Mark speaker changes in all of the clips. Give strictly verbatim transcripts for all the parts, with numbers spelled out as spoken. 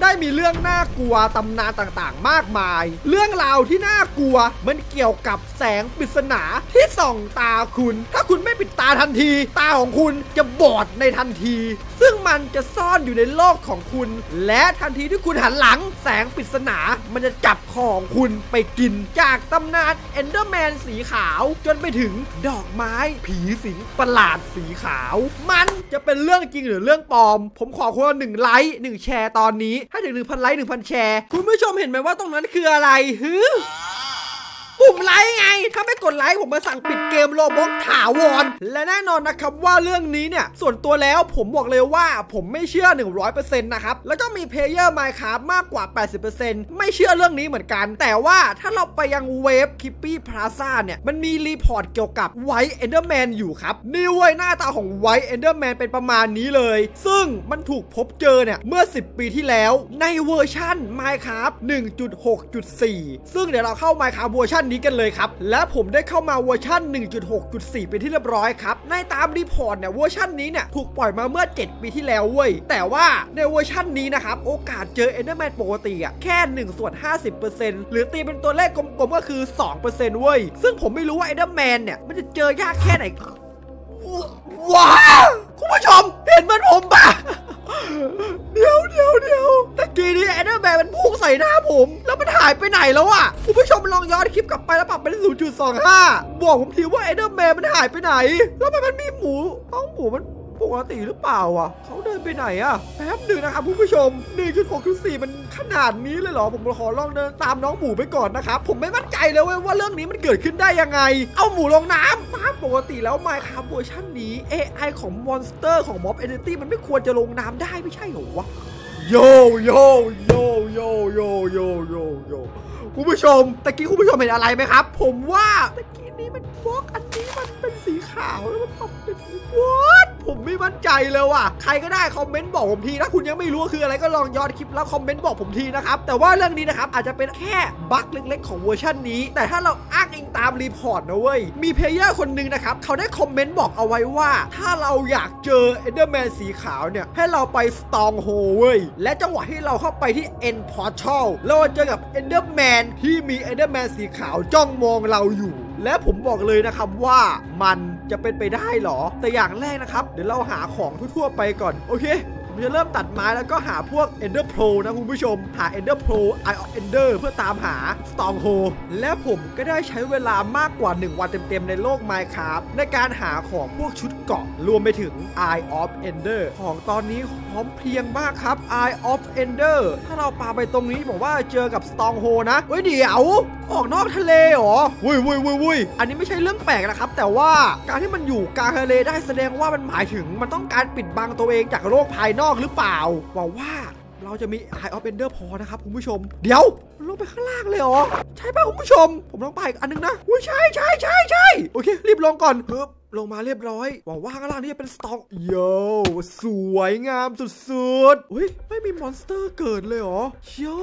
Speaker 1: ได้มีเรื่องน่ากลัวตำนานต่างๆมากมายเรื่องราวที่น่ากลัวมันเกี่ยวกับแสงปริศนาที่ส่องตาคุณถ้าคุณไม่ปิดตาทันทีตาของคุณจะบอดในทันทีซึ่งมันจะซ่อนอยู่ในโลกของคุณและทันทีที่คุณหันหลังแสงปริศนามันจะจับคอของคุณไปกินจากตำนานเอนเดอร์แมนสีขาวจนไปถึงดอกไม้ผีสิงประหลาดสีขาวมันจะเป็นเรื่องจริงหรือเรื่องปลอมผมขอคนละหนึ่งไลค์หนึ่งแชร์ตอนนี้ให้ถึง หนึ่งพัน ไลค์ หนึ่งพัน แชร์คุณผู้ชมเห็นไหมว่าตรงนั้นคืออะไรฮึปุ่มไลค์ไงถ้าไม่กดไลค์ผมมาสั่งปิดเกมโรบล็อกถาวรและแน่นอนนะครับว่าเรื่องนี้เนี่ยส่วนตัวแล้วผมบอกเลยว่าผมไม่เชื่อ หนึ่งร้อยเปอร์เซ็นต์ นะครับแล้วก็มีเพลเยอร์ Minecraft มากกว่า แปดสิบเปอร์เซ็นต์ ไม่เชื่อเรื่องนี้เหมือนกันแต่ว่าถ้าเราไปยังเว็บ Creepy Plaza เนี่ยมันมีรีพอร์ตเกี่ยวกับ White Enderman อยู่ครับนี่เว้ยหน้าตาของ White Enderman เป็นประมาณนี้เลยซึ่งมันถูกพบเจอเนี่ยเมื่อสิบปีที่แล้วในเวอร์ชั่น Minecraft หนึ่งจุดหกจุดสี่ ซึ่งเดี๋ยวเราเข้า Minecraft เวอร์ชันนี้กันเลยครับและผมได้เข้ามาเวอร์ชัน หนึ่งจุดหกจุดสี่ เป็นที่เรียบร้อยครับในตามรีพอร์ตเนี่ยเวอร์ชันนี้เนี่ยถูกปล่อยมาเมื่อเจ็ดปีที่แล้วเว้ยแต่ว่าในเวอร์ชันนี้นะครับโอกาสเจอ Enderman ปกติอ่ะแค่หนึ่งส่วนห้าสิบเปอร์เซ็นต์ หรือตีเป็นตัวเลขกลมๆก็คือ สองเปอร์เซ็นต์ เว้ยซึ่งผมไม่รู้ว่า Enderman เนี่ยมันจะเจอยากแค่ไหนว้าวคุณผู้ชมเห็นมันผมปะเดี๋ยวเดี๋ยวเดี๋ยวตะกี้นี้ Enderman มันพุ่งใส่หน้าผมแล้วมันหายไปไหนแล้วอ่ะคุณผู้ชมลองย้อนคลิปกลับไปแล้วปรับเป็น ศูนย์จุดสองห้า บอกผมทีว่า Enderman มันหายไปไหนแล้วมันมีหมูท้องหมูมันปกติหรือเปล่าอ่ะเขาเดินไปไหนอ่ะแป๊บหนึ่งนะครับคุณผู้ชม หนึ่งจุดหกจุดสี่ มันขนาดนี้เลยเหรอผมขอลองเดินตามน้องหมูไปก่อนนะครับผมไม่มั่นใจเลยว่าเรื่องนี้มันเกิดขึ้นได้ยังไงเอาหมูลงน้ำตามปกติแล้ว Minecraft เวอร์ชันนี้ เอ ไอ ของมอนสเตอร์ของ Mob Entity มันไม่ควรจะลงน้ำได้ไม่ใช่เหรอวะโยโยโยโยโยโยโยโยคุณผู้ชมตะกี้คุณผู้ชมเห็นอะไรไหมครับผมว่าตะกี้นี้มันบล็อกอันนี้มันเป็นสีขาวแล้วมันทำเป็นวอทผมไม่มั่นใจเลยว่ะใครก็ได้คอมเมนต์บอกผมทีถ้าคุณยังไม่รู้คืออะไรก็ลองย้อนคลิปแล้วคอมเมนต์บอกผมทีนะครับแต่ว่าเรื่องนี้นะครับอาจจะเป็นแค่บั๊กเล็กๆของเวอร์ชันนี้แต่ถ้าเราอ้างอิงตามรีพอร์ตนะเว้ยมีเพลเยอร์คนหนึ่งนะครับเขาได้คอมเมนต์บอกเอาไว้ว่าถ้าเราอยากเจอ Enderman สีขาวเนี่ยให้เราไป Stronghold เว้ยและจังหวะที่เราเข้าไปที่ End Portal เราจะเจอกับ Enderman ที่มี Enderman สีขาวจ้องมองเราอยู่และผมบอกเลยนะครับว่ามันจะเป็นไปได้หรอแต่อย่างแรกนะครับเดี๋ยวเราหาของทั่วๆไปก่อนโอเคผมจะเริ่มตัดไม้แล้วก็หาพวก Ender Pearl นะคุณผู้ชมหา Ender Pearl Eye of Ender เพื่อตามหา Stronghold และผมก็ได้ใช้เวลามากกว่าหนึ่งวันเต็มๆในโลก Minecraft ในการหาของพวกชุดเกราะรวมไปถึง Eye of Ender ของตอนนี้พร้อมเพรียงมากครับ Eye of Ender ถ้าเราปาไปตรงนี้บอกว่าเจอกับ Stronghold นะเฮ้ยเดี๋ยวออกนอกทะเลเหรอวุ้ยวุ้ยวุ้ยวุ้ยอันนี้ไม่ใช่เรื่องแปลกนะครับแต่ว่าการที่มันอยู่กลางทะเลได้แสดงว่ามันหมายถึงมันต้องการปิดบังตัวเองจากโลกภายนอกหรือเปล่าหวังว่าเราจะมี Eye of Ender พอนะครับคุณผู้ชมเดี๋ยวลงไปข้างล่างเลยเหรอใช่ป่ะคุณผู้ชมผมลองไปอีกอันนึงนะอุ้ยใช่ใช่ใช่ใช่โอเครีบลงก่อนปึ๊บลงมาเรียบร้อยหวังว่าข้างล่างนี่จะเป็นสต็อกโย่สวยงามสุดๆอุ้ยไม่มีมอนสเตอร์เกิดเลยเหรอโย่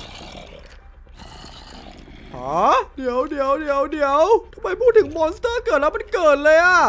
Speaker 1: ฮะเดี๋ยวเดี๋ยวเดี๋ยวเดี๋ยวทำไมพูดถึงมอนสเตอร์เกิดแล้วมันเกิดเลยอะ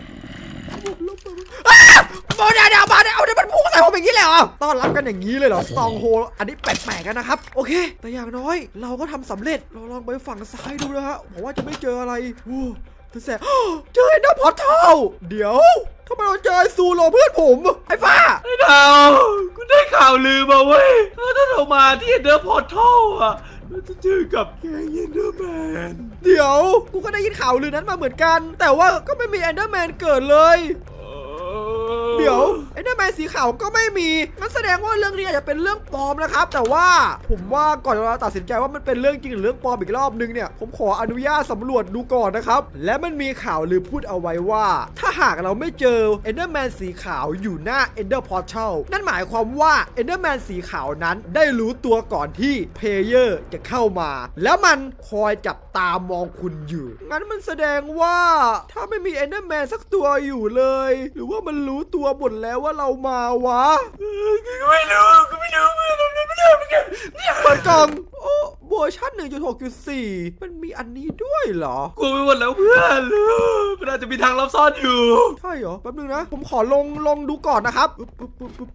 Speaker 1: มาเดี๋ยวเดี๋ยวมาเดี๋ยวเอาเดี๋ยวมันพุ่งใส่ผมอย่างนี้เลยเหรอต้อนรับกันอย่างนี้เลยเหรอสตองโฮอันนี้แปลกๆกันนะครับโอเคแต่อย่างน้อยเราก็ทำสำเร็จเราลองไปฝั่งซ้ายดูนะฮะผมว่าจะไม่เจออะไรโอ้แต่แสบเจอไอ้น้ำพอร์ทัลเดี๋ยวทำไมเราเจอซูโรเพื่อนผมไอ้ฟ้า
Speaker 2: ไอ้ดาวกูได้ข่าวลือมาเว้ยถ้าเรามาที่เดอะพอร์ทัลอะจะเจอกับแกงเอนเดอร์แมน
Speaker 1: เดี๋ยวกูก็ได้ยินข่าวลือนั้นมาเหมือนกันแต่ว่าก็ไม่มีเอนเดอร์แมนเกิดเลยเดี๋ยวเอนเดอร์แมนสีขาวก็ไม่มีงั้นแสดงว่าเรื่องนี้อาจจะเป็นเรื่องปลอมนะครับแต่ว่าผมว่าก่อนเราตัดสินใจว่ามันเป็นเรื่องจริงหรือเรื่องปลอมอีกรอบนึงเนี่ยผมขออนุญาตสำรวจดูก่อนนะครับและมันมีข่าวลือพูดเอาไว้ว่าถ้าหากเราไม่เจอเอนเดอร์แมนสีขาวอยู่หน้า Ender Portal นั่นหมายความว่าเอนเดอร์แมนสีขาวนั้นได้รู้ตัวก่อนที่เพลเยอร์จะเข้ามาแล้วมันคอยจับตามองคุณอยู่งั้นมันแสดงว่าถ้าไม่มีเอนเดอร์แมนสักตัวอยู่เลยหรือว่ามันรู้ตัวหมดแล้วว่าเรามาวะ
Speaker 2: กูไม่รู้กูไม่รู้ไม่รู้ไม่รู้ไม่รู้
Speaker 1: เนี่ยเปิดกล่องโอ้เวอร์ชัน หนึ่งจุดหกจุดสี่ มันมีอันนี้ด้วยเหรอ
Speaker 2: กูไปหมดแล้วเพื่อนมันอาจจะมีทางลับซ่อนอยู่
Speaker 1: ใช่เหรอแป๊บนึงนะผมขอลงลงดูก่อนนะครับปึ๊บปึ๊บปึ๊บปึ๊บปึ๊บ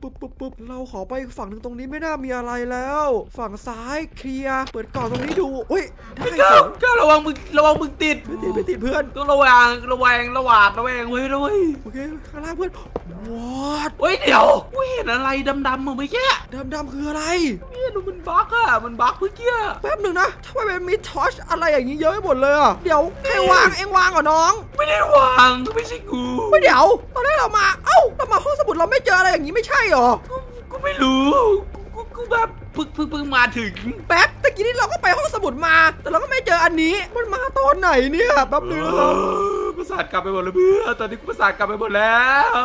Speaker 1: ปุ๊บปุ๊บปุ๊บเราขอไปอีกฝั่งหนึ่งตรงนี้ไม่น่ามีอะไรแล้วฝั่งซ้ายเคลียร์เปิดกล่องตรงนี้ดูเฮ้ยได้เสียง
Speaker 2: ก็ระวังมึงระวังมึงติด
Speaker 1: ไม่ติดไม่ติดเพื่อน
Speaker 2: ต้องระวังระแวงระหวาดระแวงไว้ด้วย
Speaker 1: โอเคข้างล่างเพื่อนวอด
Speaker 2: เฮ้ยเดี๋ยวกูเห็นอะไรดำๆมึงไม่แค่
Speaker 1: ดำดำคืออะไร
Speaker 2: เนี่ยมันบั๊กอะมันบั๊กเมื่อกี้
Speaker 1: แป๊บหนึ่งนะทำไมมันมีทอร์ชอะไรอย่างนี้เยอะไปหมดเลยอ่ะเดี๋ยวใครวางเอ็งวางเหรอน้อง
Speaker 2: ไม่ได้วางไม่ใช่กู
Speaker 1: ไม่เดี๋ยวตอนแรกเรามาเอ้าเรามาห้องสมุดเราไม่เจออะไรอย่างนี้ไม่ใช่หรอ
Speaker 2: กูกูไม่รู้กูกูแบบพึ่งพึ่งพึ่งมาถึง
Speaker 1: แป๊บตะกี้นี้เราก็ไปห้องสมุดมาแต่เราก็ไม่เจออันนี้มันมาตอนไหนเนี่ยแป๊บหนึงนะครับ
Speaker 2: ประสาทกลับไปหมดแล้วเพื่อนตอนนี้กูประสาทกลับไปหมดแล้ว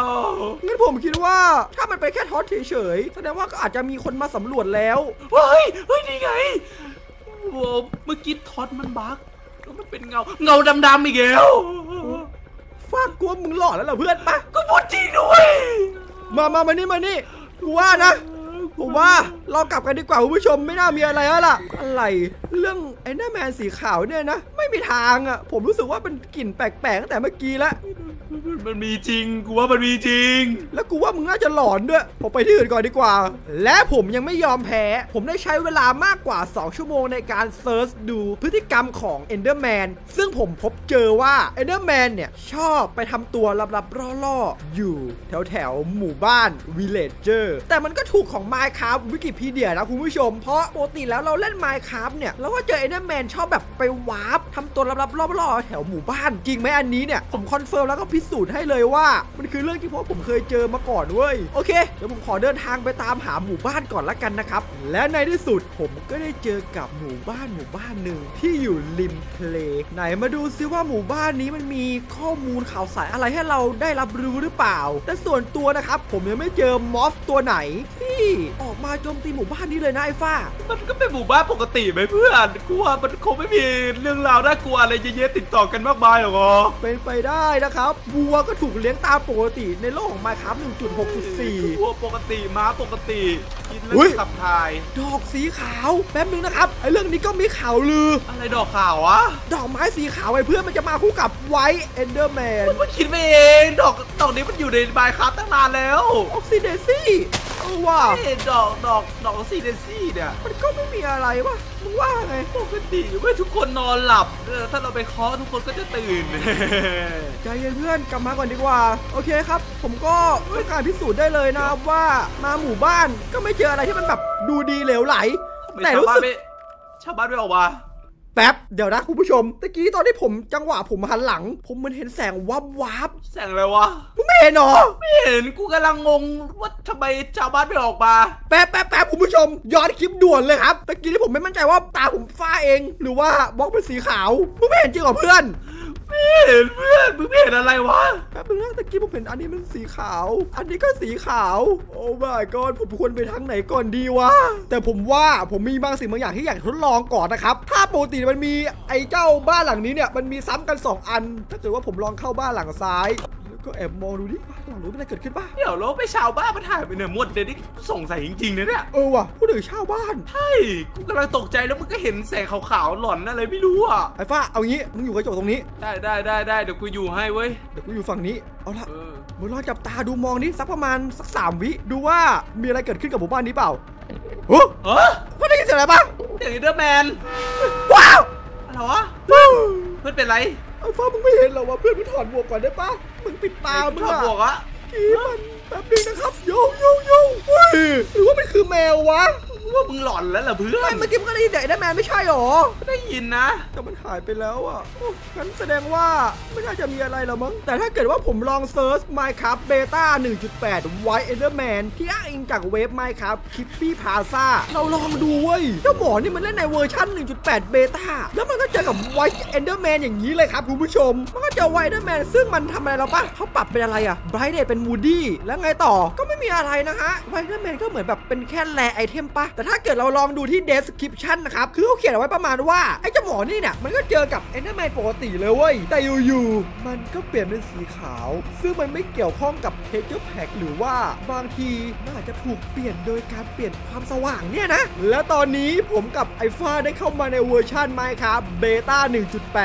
Speaker 1: งั้นผมคิดว่าถ้ามันเป็นแค่ทอร์ชเฉยๆแสดงว่าก็อาจจะมีคนมาสำรวจแล้ว
Speaker 2: เฮ้ยเฮ้ยนี่ไงโอ้เมื่อกี้ท็อตมันบั๊กแล้วมันเป็นเงาเงาดำๆอีกแล้ว
Speaker 1: ฟาดกลัวมึงหลอนแล้วเหรอเพื่อนปะ
Speaker 2: ก็พูดจริงด้วย
Speaker 1: มามามานี่มานี่กูว่านะผมว่าเรากลับกันดีกว่าคุณผู้ชมไม่น่ามีอะไรแล้วล่ะอะไรเรื่องไอ้หน้าแมนสีขาวเนี่ยนะไม่มีทางอ่ะผมรู้สึกว่าเป็นกลิ่นแปลกๆตั้งแต่เมื่อกี้แล้ว
Speaker 2: มันมีจริงกูว่ามันมีจริง
Speaker 1: แล้วกูว่ามึงน่าจะหลอนด้วยผมไปที่อื่นก่อนดีกว่าและผมยังไม่ยอมแพ้ผมได้ใช้เวลามากกว่าสองชั่วโมงในการเซิร์ชดูพฤติกรรมของ Enderman ซึ่งผมพบเจอว่า Enderman เนี่ยชอบไปทำตัวลับๆล่อๆอยู่แถวแถวๆหมู่บ้าน Villager แต่มันก็ถูกของ Minecraft วิกิพีเดียนะคุณผู้ชมเพราะปกติแล้วเราเล่น Minecraft เนี่ยเราก็เจอ Enderman ชอบแบบไปวาร์ปทำตัวลับๆล่อๆแถวหมู่บ้านจริงไหมอันนี้เนี่ยผมคอนเฟิร์มแล้วก็พิสูจน์ให้เลยว่ามันคือเรื่องที่พวกผมเคยเจอมาก่อนเว้ยโอเคเดี๋ยวผมขอเดินทางไปตามหาหมู่บ้านก่อนละกันนะครับและในที่สุดผมก็ได้เจอกับหมู่บ้านหมู่บ้านหนึ่งที่อยู่ริมทะเลไหนมาดูซิว่าหมู่บ้านนี้มันมีข้อมูลข่าวสารอะไรให้เราได้รับรู้หรือเปล่าแต่ส่วนตัวนะครับผมยังไม่เจอมอสตัวไหนที่ออกมาโจมตีหมู่บ้านนี้เลยนะไอ้ฟ้า
Speaker 2: มันก็เป็นหมู่บ้านปกติไหมเพื่อนกูว่ามันคงไม่มีเรื่องราวน่ากลัวอะไรเยอะๆติดต่อกันมากมายหรอก
Speaker 1: เป็นไปได้นะครับวัวก็ถูกเลี้ยงตามปกติในโลกของ Minecraft หนึ่งจุดหกจุดสี่
Speaker 2: วัวปกติม้าปกติกินแล้ว
Speaker 1: อุ๊ย
Speaker 2: ขับถ่าย
Speaker 1: ดอกสีขาวแป๊บนึงนะครับไอ้เรื่องนี้ก็มีข่าวลือ
Speaker 2: อะไรดอกขาววะ
Speaker 1: ดอกไม้สีขาวไอ้เพื่อนมันจะมาคู่กับไวท์เอนเดอร์แมน
Speaker 2: มันคิดไปเองดอกดอกนี้มันอยู่ในบายคราฟตั้งนานแล้ว
Speaker 1: ออกซิเดซี่เออว่า
Speaker 2: เอ้ยดอกดอกดอกซีเดซี่เนี่ย
Speaker 1: มันก็ไม่มีอะไรวะมึงว่าไง
Speaker 2: ปกติเว้ยทุกคนนอนหลับเออถ้าเราไปเคาะทุกคนก็จะตื่น
Speaker 1: ใจเย็นเพื่อนกลับมาก่อนดีกว่าโอเคครับ ผมก็ต้องการพิสูจน์ได้เลยนะครับว่ามาหมู่บ้านก็ไม่เจออะไรที่มันแบบดูดีเหลวไหลแต่รู้สึก
Speaker 2: ชาวบ้านไม่ออกมา
Speaker 1: แป๊บเดี๋ยวนะคุณผู้ชมตะกี้ตอนที่ผมจังหวะผมหันหลัง ผมมันเห็นแสงวับวับ
Speaker 2: แสงอะไรวะ
Speaker 1: มึงไม่เห็นหรอ
Speaker 2: ไม่เห็นกูกำลังงงว่าทำไมชาวบ้านไม่ออกมา
Speaker 1: แป๊บแป๊บแป๊บคุณผู้ชมย้อนคลิปด่วนเลยครับตะกี้ที่ผมไม่มั่นใจว่าตาผมฟ้าเอง หรือว่าบล็อกเป็นสีขาวมึงไม่เห็นจริงเหรอเพื่อน
Speaker 2: ไม่เห็นเพื่อนมึงไม่เห็นอะไรวะ
Speaker 1: แป๊บนึงนะตะกี้ผมเห็นอันนี้มันสีขาว อันนี้ก็สีขาวโอ้ my god ผมควรไปทางไหนก่อนดีวะแต่ผมว่าผมมีบางสิ่งบางอย่างที่อยากทดลองก่อนนะครับถ้าปกติมันมีไอ้เจ้าบ้านหลังนี้เนี่ยมันมีซ้ำกันสองอันถ้าเกิดว่าผมลองเข้าบ้านหลังซ้ายแล้วก็แอบมองดูดิบ้านหลังนู้นมีอะไรเกิดขึ้นบ้าง
Speaker 2: เดี๋ยวเราไปชาวบ้านมาถ่ายไปเนี่ยหมดเดี๋ยวนี้สงสัยจริงๆนะเนี่ย
Speaker 1: เออว่ะผู้ถือเช่าบ้าน
Speaker 2: ใช่กูกำลังตกใจแล้วมึงก็เห็นแสงขาวๆหล่อนอะไรไม่รู้อ่ะ
Speaker 1: ไอ้ฟ้าเอางี้มึงอยู่กระจกตรงนี้
Speaker 2: ได้ได้ได้ได้เดี๋ยวกูอยู่ให้เว้ย
Speaker 1: เดี๋ยวกูอยู่ฝั่งนี้เอาละ
Speaker 2: เออ
Speaker 1: มึงลองจับตาดูมองนี่สักประมาณสักสามวิดูว่ามีอะไรเกิดขึ้นกับหมู่บ้านนี้เปล่าโอ้
Speaker 2: เออ
Speaker 1: ว่าได้ยินเสียงอะไรบ้าง
Speaker 2: เสียงเดอร์แมน
Speaker 1: ว้าว
Speaker 2: อะไรวะเพื่อนเป็นไร
Speaker 1: ไอ้ฟ้ามึงไม่เห็นเหรอว่าเพื่อนมึงถอดหมวกก่อนได้ปะมึงปิดตามึง
Speaker 2: ชอบ
Speaker 1: อะ
Speaker 2: บอกอะ
Speaker 1: กี้มันแป๊บนึงนะครับโยโยโย่เฮ้ยหรือว่ามันคือแมววะ
Speaker 2: ว่ามึงหล่อนแล้วเหรอเพื่อ
Speaker 1: ไม่
Speaker 2: น
Speaker 1: เมื่อกี้มันก็ได้ยินแต่ไอ้แมนไม่ใช่หรอ
Speaker 2: ได้ยินนะ
Speaker 1: แต่มันหายไปแล้วอ่ะโอ้งั้นแสดงว่าไม่น่าจะมีอะไรแล้วมั้งแต่ถ้าเกิดว่าผมลองเซิร์ช Minecraft Beta หนึ่งจุดแปด White Enderman ที่อ้างอิงจากเว็บ Minecraft Kippy Plaza เราลองดูเว้ยเจ้าหมอนี่มันเล่นในเวอร์ชัน หนึ่งจุดแปด Beta แล้วมันก็เจอกับ White Enderman อย่างนี้เลยครับคุณผู้ชมมันก็เจอ White Enderman ซึ่งมันทำอะไรเราปะเขาปรับเป็นอะไรอ่ะ Brightness เป็น Woody แล้วไงต่อก็ไม่มีอะไรนะฮะ White Enderman ก็เหมือนแบบเป็นแค่แรไอเทมปะแต่ถ้าเกิดเราลองดูที่ description นะครับคือเขาเขียนเอาไว้ประมาณว่าไอ้เจ้าหมอนี่เนี่ยมันก็เจอกับ Enderman ปกติเลยเว้ยแต่อยู่ๆมันก็เปลี่ยนเป็นสีขาวซึ่งมันไม่เกี่ยวข้องกับ texture pack หรือว่าบางทีมันอาจจะถูกเปลี่ยนโดยการเปลี่ยนความสว่างเนี่ยนะและตอนนี้ผมกับไอ้ฟ้าได้เข้ามาในเวอร์ชัน Minecraft Beta หนึ่งจุดแปด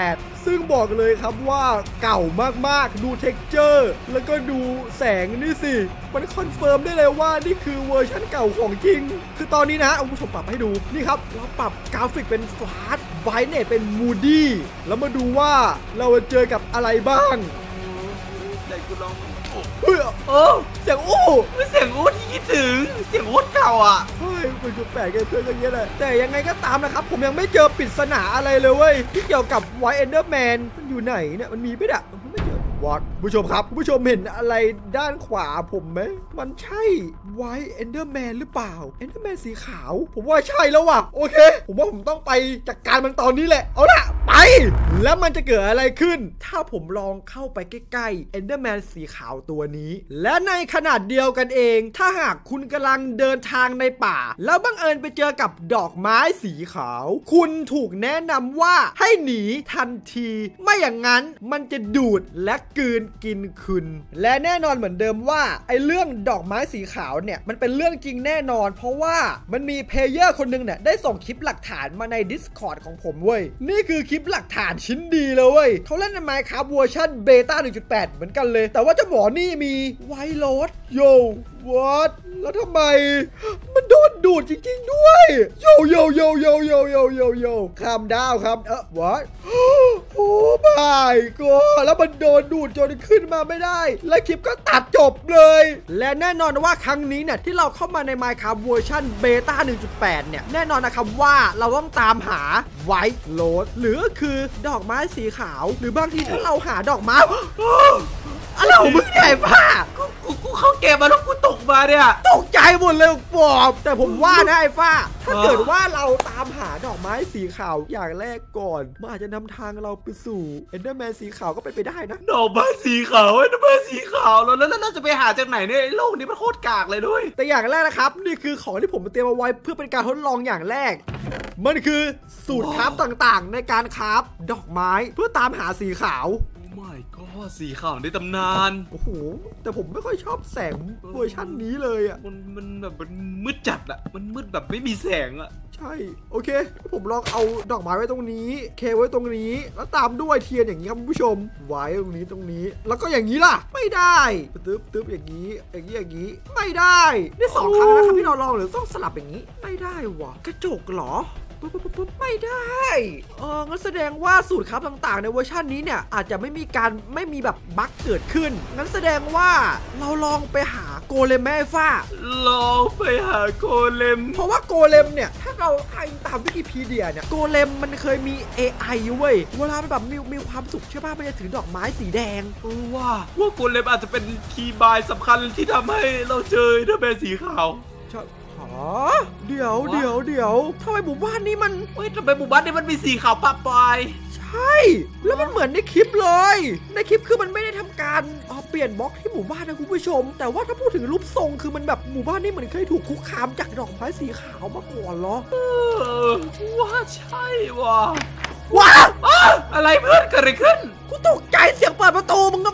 Speaker 1: ซึ่งบอกเลยครับว่าเก่ามากๆดูเท็กเจอร์แล้วก็ดูแสงนี่สิมันคอนเฟิร์มได้เลยว่านี่คือเวอร์ชันเก่าของจริงคือตอนนี้นะเอาผู้ชมปรับให้ดูนี่ครับเราปรับกราฟิกเป็นฟลาชไบรท์เนสเป็นมูดี้แล้วมาดูว่าเราจะเจอกับอะไรบ้าง
Speaker 2: เดี๋ยวกูลอง
Speaker 1: เฮ้ยเออเสียงอู้
Speaker 2: เสียงอู้ที่คิดถึงเสียงอู้เก่าอ่ะ
Speaker 1: เฮ้ยมันก็แปลกกันเพื่อนกันเยอะเลยแต่ยังไงก็ตามนะครับผมยังไม่เจอปริศนาอะไรเลยเว้ยที่เกี่ยวกับไวท์เอนเดอร์แมนมันอยู่ไหนเนี่ยมันมีไหมเนี่ยไม่เจอวัดผู้ชมครับผู้ชมเห็นอะไรด้านขวาผมไหมมันใช่ไวท์เอนเดอร์แมนหรือเปล่าเอนเดอร์แมนสีขาวผมว่าใช่แล้วว่ะโอเคผมว่าผมต้องไปจัดการมันตอนนี้แหละเอาล่ะไปแล้วมันจะเกิดอะไรขึ้นถ้าผมลองเข้าไปใกล้ๆเอนเดอร์แมนสีขาวตัวนี้และในขนาดเดียวกันเองถ้าหากคุณกำลังเดินทางในป่าแล้วบังเอิญไปเจอกับดอกไม้สีขาวคุณถูกแนะนำว่าให้หนีทันทีไม่อย่างนั้นมันจะดูดและกลืนกินคุณและแน่นอนเหมือนเดิมว่าไอ้เรื่องดอกไม้สีขาวเนี่ยมันเป็นเรื่องจริงแน่นอนเพราะว่ามันมีเพลเยอร์คนนึงเนี่ยได้ส่งคลิปหลักฐานมาใน Discord ของผมเว้ยนี่คือคลิปหลักฐานชิ้นดีเลยเว้ยเขาเล่นใน Minecraft เวอร์ชันเบต้า หนึ่งจุดแปด เหมือนกันเลยแต่ว่าเจ้าหมอนี่มีไวโรดโยวัดแล้วทำไมมันโดนดูดจริงๆด้วยโยโยโยโยโยโยโยโยคามดาวครับเออวัดโอ้ไม่ก็แล้วมันโดนดูดจนขึ้นมาไม่ได้และคลิปก็ตัดจบเลยและแน่นอนว่าครั้งนี้เนี่ยที่เราเข้ามาใน Minecraft เวอร์ชันเบต้า หนึ่งจุดแปด เนี่ยแน่นอนนะครับว่าเราต้องตามหาไวท์โรดหรือคือดอกไม้สีขาวหรือบางทีถ้าเราหาดอกไม้อะไรของมึงเนี่ยป้า
Speaker 2: กูกูเข้าเกมมาแล้วกูตกมาเนี่ย
Speaker 1: ตกใจหมดเลยปอบแต่ผมว่านะไอ้ฟ้าถ้าเกิดว่าเราตามหาดอกไม้สีขาวอย่างแรกก่อนมันอาจจะนำทางเราไปสู่เอนเดอร์แมนสีขาวก็เป็นไปได้นะ
Speaker 2: ดอกไม้สีขาวเอนเดอร์แมนสีขาวแล้วแล้วเราจะไปหาจากไหนเนี่ยโลกนี้มันโคตรกากเลยด้วย
Speaker 1: แต่อย่างแรกนะครับนี่คือของที่ผมเตรียมเอาไว้เพื่อเป็นการทดลองอย่างแรกมันคือสูตรคราฟต่างๆในการคราฟดอกไม้เพื่อตามหาสีขาว
Speaker 2: ไม่ก็สีขาวในตำนาน
Speaker 1: โอ้โหแต่ผมไม่ค่อยชอบแสงเวอร์ชันนี้เลยอ่ะ
Speaker 2: มันมันแบบมันมืดจัดอ่ะมันมืดแบบไม่มีแสงอ่ะ
Speaker 1: ใช่โอเคผมลองเอาดอกไม้ไว้ตรงนี้เคไว้ตรงนี้แล้วตามด้วยเทียนอย่างนี้ครับคุณผู้ชมไว้ตรงนี้ตรงนี้แล้วก็อย่างนี้ล่ะไม่ได้ตึ๊บตึ๊บอย่างนี้อย่างนี้อย่างนี้ไม่ได้นี่สองครั้งนะครับที่เราลองหรือต้องสลับอย่างนี้ไม่ได้วะกระจกเหรอปุ๊บปุ๊บปุ๊บไม่ได้เอองั้นแสดงว่าสูตรครับต่างๆในเวอร์ชันนี้เนี่ยอาจจะไม่มีการไม่มีแบบบั๊กเกิดขึ้นงั้นแสดงว่าเราลองไปหาโกเลมแม่ฟ้า
Speaker 2: ลองไปหาโกเลม
Speaker 1: เพราะว่าโกเลมเนี่ยถ้าเราอ่านตามวิกิพีเดียเนี่ยโกเลมมันเคยมี เอ ไอ เว้ยเวลามันแบบมีมีความสุขใช่ป่ะมันจะถือดอกไม้สีแดง
Speaker 2: เออว่าว่าโกเลมอาจจะเป็นคีย์บายสำคัญที่ทำให้เราเจอเดอะแมนสีขาว
Speaker 1: อ๋อเดี๋ยวเดี๋ยวเดี๋ยวทำไมหมู่บ้านนี้มัน
Speaker 2: เฮ้ยทำไมหมู่บ้านนี้มันมีสีขาวปะปาย
Speaker 1: ใช่แล้วมันเหมือนในคลิปเลยในคลิปคือมันไม่ได้ทำการเปลี่ยนบล็อกที่หมู่บ้านนะคุณผู้ชมแต่ว่าถ้าพูดถึงรูปทรงคือมันแบบหมู่บ้านนี้เหมือนเคยถูกคุกคามจากดอกไม้สีขาวมาก่อนเหรอ
Speaker 2: เออว่าใช่ว่ะว้าอะไรเพื่อนเกิดอะไรขึ้น
Speaker 1: กูตกใจเสียงเปิดประตูมึงก็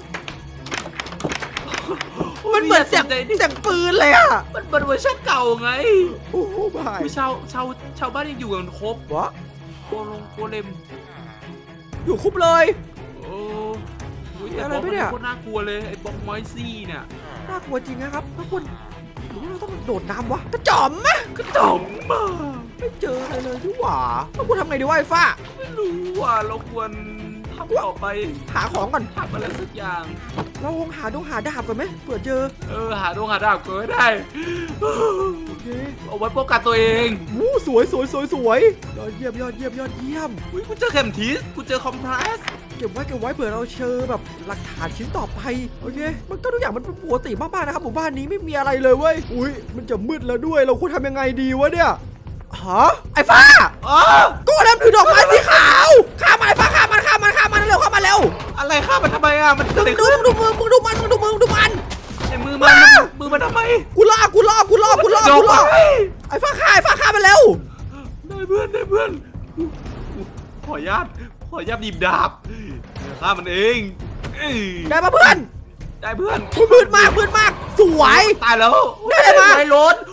Speaker 1: มันเหมือนเสียงเสียงปืนเลยอ่ะ
Speaker 2: มันเป็นเวอร์ชันเก่าไง
Speaker 1: โอ้โหบาย
Speaker 2: ชาวชาวชาวบ้านยังอยู่กันครบ
Speaker 1: วะ
Speaker 2: โกลงโกเลม
Speaker 1: อยู่ครบเลย
Speaker 2: โอ้ยอะไรไม่เนี่ยโคตรน่ากลัวเลยไอ้บล็อกไม้ซี่เนี่ย
Speaker 1: น่ากลัวจริงนะครับทุกคนหรือว่าเราต้องโดดน้ำวะกระจอมไหม
Speaker 2: กระจอมมา
Speaker 1: ไม่เจออะไรเลยที่หว่าต้องควรทำไงดีวะไอ้ฟ้า
Speaker 2: ไม่รู้ว่าเราควรทำต่อไป
Speaker 1: หาของก่อน
Speaker 2: ทำอะไรสักอย่าง
Speaker 1: เราคงหาดงหาดาบก่อนไหมเผื่อเจอ
Speaker 2: เออหาดงหาดาบก็ได้โอเคเอาไว้ป้องกันตัวเอง
Speaker 1: วู้สวยสวยสวยสวยยอดเยี่ยมยอดเยี่ยมยอดเยี่ยม
Speaker 2: อุ้ยกูเจอเข็มทิศกูเจอคอมเพรส
Speaker 1: เก็บไว้เก็บไว้เผื่อเราเจอแบบหลักฐานชิ้นต่อไปโอเคมันก็ทุกอย่างมันเป็นปกติมากๆนะครับหมู่บ้านนี้ไม่มีอะไรเลยเว้ยอุ้ยมันจะมืดแล้วด้วยเราควรทำยังไงดีวะเนี่ยฮะไอ้ฟ้า
Speaker 2: อ๋อ
Speaker 1: กูเริ่มถือดอกไม้สีขาวข้ามันไอ้ฟ้าข้ามันข้ามันข้ามันเร็วข้ามันเร็ว
Speaker 2: อะไรข้ามันทำไมอ่ะมัน
Speaker 1: ดูดูดูมือมึงดูมันมึงดูมือดูมัน
Speaker 2: ไอ้มือมันมือมันทำไม
Speaker 1: กูล่อกูล่อกูล่อกูล่อกูล่อไอ้ฟ้าข้าไอ้ฟ้าข้ามันเร็ว
Speaker 2: ได้เพื่อนได้เพื่อนขอญาตขอญาตหยิบดาบข้ามันเอง
Speaker 1: ได้ปะเพื่อน
Speaker 2: ได้เพื่อน
Speaker 1: มืดมากมืดมากสวย
Speaker 2: ตายแล้ว
Speaker 1: ได้ไหม
Speaker 2: ไวโรด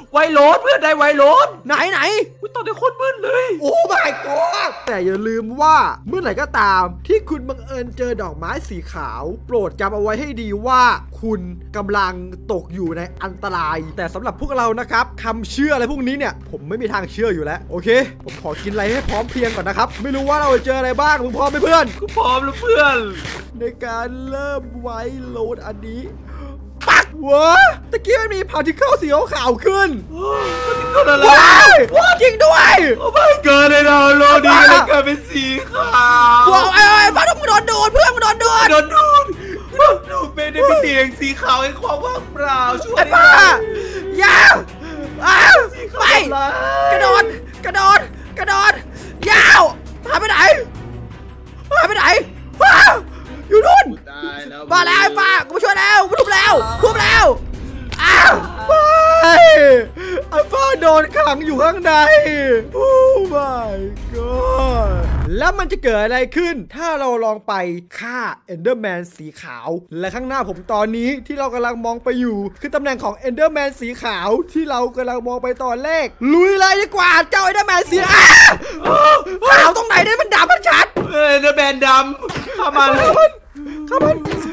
Speaker 2: ไวโรดเพื่อนได้ไวโรด
Speaker 1: ไหนไหน
Speaker 2: ตอนนี้โคตรมืดเลย
Speaker 1: โอ้ my god แต่อย่าลืมว่าเมื่อไหร่ก็ตามที่คุณบังเอิญเจอดอกไม้สีขาวโปรดจำเอาไว้ให้ดีว่าคุณกำลังตกอยู่ในอันตรายแต่สำหรับพวกเรานะครับคำเชื่ออะไรพวกนี้เนี่ยผมไม่มีทางเชื่ออยู่แล้วโอเคผมขอกินอะไรให้พร้อมเพรียงก่อนนะครับไม่รู้ว่าเราจะเจออะไรบ้างมึงพร้อมไหมเพื่อน
Speaker 2: กูพร้อมแล้วเพื่อน
Speaker 1: ในการเริ่มไว้โหลดอันนี้ปักวะตะกี้มันมีพาร์ติเคิลสีขาวขึ้น
Speaker 2: พาร์ติเคิลอะไร
Speaker 1: ว้าวจริงด้วย
Speaker 2: โอ้ไม่เกินเลยนะโลดีเลยเกิดเป็นสีขาว
Speaker 1: ว้าวไอ้ไอ้ฟ้าต้องโดนโดนเพื่อนมันโดนโดน
Speaker 2: โดนโดนโดนเป็นในเตียงสีขาวไอ้ความว่างเปล่าช่วย
Speaker 1: ป้ายาวอ้าวไปกระโดดกระโดดกระโดดยาวหายไปไหนหายไปไหนว้าวอยู่นู่นมาแล้วไอ้ป้ากูมาช่วยแล้วกูทุบแล้วทุบแล้วอ้าวไปไอ้ป้าโดนขังอยู่ข้างในโอ้ my god แล้วมันจะเกิดอะไรขึ้นถ้าเราลองไปฆ่า Enderman สีขาวและข้างหน้าผมตอนนี้ที่เรากำลังมองไปอยู่คือตำแหน่งของ Enderman สีขาวที่เรากำลังมองไปตอนแรกลุยเลยดีกว่าเจ้า Enderman สีขาวตรงไหนเนี่ยมันดำมันชัด
Speaker 2: Enderman ดำเข้ามาเลย
Speaker 1: เข้ามา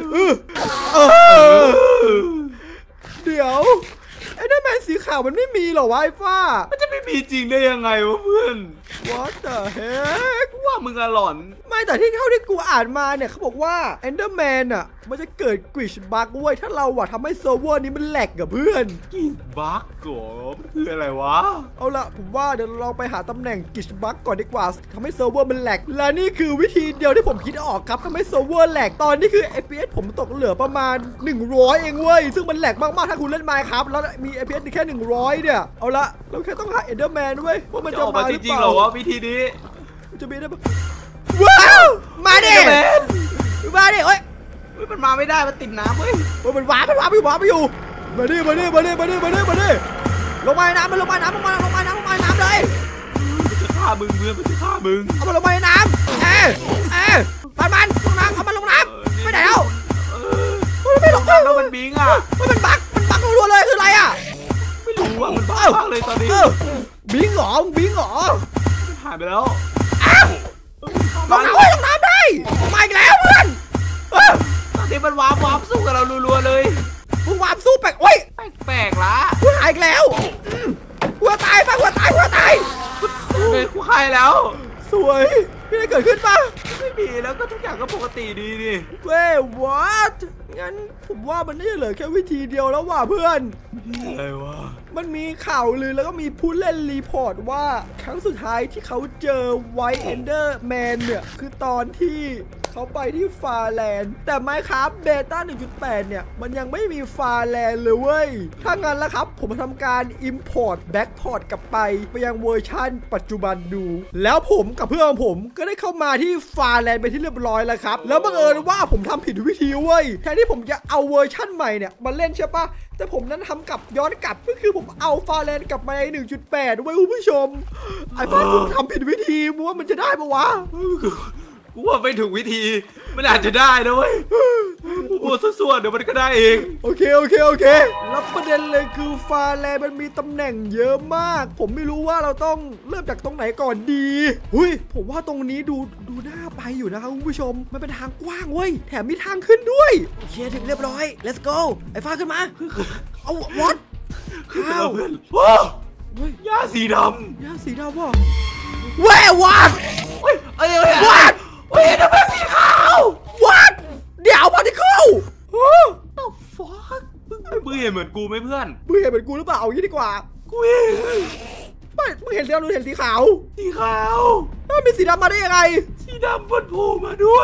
Speaker 1: เดี๋ยวไอ้เดอร์แมนสีขาวมันไม่มีหรอวะไอ้ฟ้า
Speaker 2: มันจะไม่มีจริงได้ยังไงวะเพื่อน
Speaker 1: What the heck
Speaker 2: ว่ามึงอะหลอน
Speaker 1: ไม่แต่ที่เท่าที่กูอ่านมาเนี่ยเขาบอกว่า Enderman อ่ะมันจะเกิดกริชบั๊กด้วยถ้าเราอะทำให้เซิร์ฟเวอร์นี้มันแหลกกับเพื่อน
Speaker 2: กริชบั๊กก่อนมันคืออะไรวะ
Speaker 1: เอาละผมว่าเดี๋ยวเราไปหาตำแหน่งกริชบั๊กก่อนดีกว่าทำให้เซิร์ฟเวอร์มันแหลกและนี่คือวิธีเดียวที่ผมคิดออกครับทำให้เซิร์ฟเวอร์แหลกตอนนี้คือ เอฟ พี เอส ผมตกเหลือประมาณหนึ่งร้อยเองเว้ยซึ่งมันแหลกมากๆถ้าคุณเล่น Minecraft แล้วมี เอฟ พี เอส แค่หนึ่งร้อยเนี่ยเอาละเราแค่ต้องหา Enderman เว้ยว่ามันจะมา
Speaker 2: จริงๆเหรอวะวิธีนี้
Speaker 1: จะมีได้ปะว้าวมาดิมาดิเฮ้ย
Speaker 2: มันมาไม่ได้มันติดน้ำเว้ย
Speaker 1: มันว้ามันว้าไปว้าไปอยู่มาดิมาดิมาดิมาดิมาดิมาดิลงมาในน้ำมันลงมาน้ำลงมาลงมาน้ำลงมาน้ำเลย
Speaker 2: มันจะฆ่ามึงเพื่อนมันจะฆ่ามึง
Speaker 1: เอามันลงมาในน้ำเอ๊ะเอ๊ะมันมันลงน้ำเอามันลงน้ำไม่ไหนแล้ว
Speaker 2: มันไม่ลงน้ำแล้วมันบิงอ่ะ
Speaker 1: มันบักมันบักรัวเลยคืออะไรอ่ะ
Speaker 2: ไม่รู้อ่ะมันบ้าเลยตอนนี้
Speaker 1: บิงเหรอบิงเหรอ
Speaker 2: หายไปแล้ว
Speaker 1: ลงน้ำลงน้ำได้มาอีกแล้วเพื่อน
Speaker 2: ตอนนี้มันวาร์ปวาร์ปสู้กับเรารัวๆเลย
Speaker 1: มึงวาร์ปสู้แปลกโอ้ย
Speaker 2: แปลกๆละ
Speaker 1: กูหายอีกแล้วหัวตายป่ะหัวตายหัวตาย
Speaker 2: เป็นกูหายแล้ว
Speaker 1: สวยมีอะไรเกิดขึ้นป่ะ
Speaker 2: ไม่มีแล้วก็ทุกอย่างก็ปกติดีนี่
Speaker 1: เว้ย what งั้นผมว่ามันน่าจะเหลือแค่วิธีเดียวแล้วว่ะเพื่อน
Speaker 2: อะไรวะ
Speaker 1: มันมีข่าวลือแล้วก็มีผู้เล่นรีพอร์ตว่าครั้งสุดท้ายที่เขาเจอไวท์เอนเดอร์แมนเนี่ยคือตอนที่เขาไปที่ฟาแลนด์แต่ไมค์ครับเบต้า หนึ่งจุดแปด เนี่ยมันยังไม่มีฟาแลนด์เลยเว้ยถ้างั้นแล้วครับผมทำการ Import Backport กลับไปไปยังเวอร์ชันปัจจุบันดูแล้วผมกับเพื่อนผมก็ได้เข้ามาที่ฟาแลนด์ไปที่เรียบร้อยแล้วครับแล้วบังเอิญว่าผมทำผิดวิธีเว้ยแทนที่ผมจะเอาเวอร์ชันใหม่เนี่ยมาเล่นใช่ปะแต่ผมนั้นทำกลับย้อนกลับก็คือผมเอาฟาแลนด์กลับมาใน หนึ่งจุดแปด ด้วยคุณผู้ชมไอ้ฟ้าผมทำผิดวิธีมึงว่ามันจะได้ปะวะ
Speaker 2: กูว่าไม่ถูกวิธีมันอาจจะได้นะเว้ยกูส่วนๆเดี๋ยวมันก็ได้เอง
Speaker 1: โอเคโอเคโอเคแล้วประเด็นเลยคือฟาแลนด์มันมีตำแหน่งเยอะมากผมไม่รู้ว่าเราต้องเริ่มจากตรงไหนก่อนดีหุยผมว่าตรงนี้ดูดูน่าไปอยู่นะครับคุณผู้ชมมันเป็นทางกว้างเว้ยแถมมีทางขึ้นด้วยโอเคถึงเรียบร้อย let's go ไอ้ฟ้าขึ้นมาเอา what
Speaker 2: ข้าวว้าวหญ้าสีด
Speaker 1: ำหญ้าสีดำว่ะเว้ย what
Speaker 2: เฮ้ยเอ้ย whatเฮ้ยทำไมสีขาว
Speaker 1: what เดี๋ยวพาร์ติเคิลโอ้
Speaker 2: the fuck มึงเห็นเหมือนกูไหมเพื่อน
Speaker 1: มึงเห็นเหมือนกูหรือเปล่าเอางี้ดีกว่า
Speaker 2: กูเห็น
Speaker 1: ไม่มึงเห็นแล้วหรือเห็นสีขาว
Speaker 2: สีขาว
Speaker 1: มันเป็นสีดำมาได้ยังไง
Speaker 2: สีดำมันโผล่มาด้วย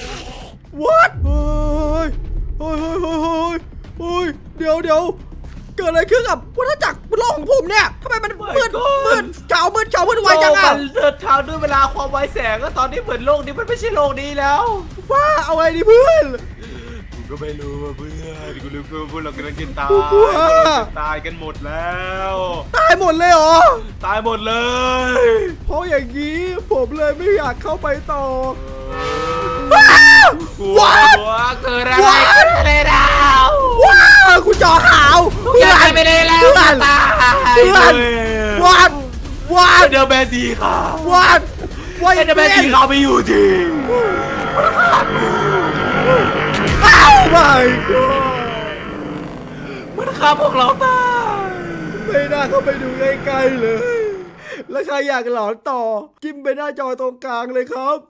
Speaker 1: what เฮ้ยเฮ้ยเฮ้ยเฮ้ยเฮ้ยเดี๋ยวเดี๋ยวเกิดอะไรขึ้นกับวัฏจักรบนโลกของผมเนี่ยทำไมมันมืดมืดเช้ามืดเช้ามืดไวจังอ่ะ
Speaker 2: มันเดินทางด้วยเวลาความไวแสงก็ตอนนี้เหมือนโลกนี้มันไม่ใช่โลกนี้แล้ว
Speaker 1: ว้าเอาไงดีเพื่อน
Speaker 2: กูก็ไม่รู้ว่าเพื่อนกูรู้ว่าพวกเรากำลังกินตายตายกันหมดแล้ว
Speaker 1: ตายหมดเลยเหรอ
Speaker 2: ตายหมดเลย
Speaker 1: เพราะอย่างนี้ผมเลยไม่อยากเข้าไปต่อ
Speaker 2: ว้าวเกิดอะไรขึ้นเลยดาว
Speaker 1: ว้าวอคุณจอขาว
Speaker 2: แกไปเลยแล้ว
Speaker 1: เพื่อน
Speaker 2: ตาย
Speaker 1: เพื่อนวัดวัด
Speaker 2: เดอร์แมนสีขาว
Speaker 1: วัดวัด
Speaker 2: เดอร์แมนสีขาวไม่อยู่จริง
Speaker 1: อ้าวไม่ก็
Speaker 2: มันฆ่าพวกเราตาย
Speaker 1: ไม่น่าเข้าไปดูใกล้ๆเลย แล้วใครอยากหลอนต่อจิ้มไปหน้าจอตรงกลางเลยครับ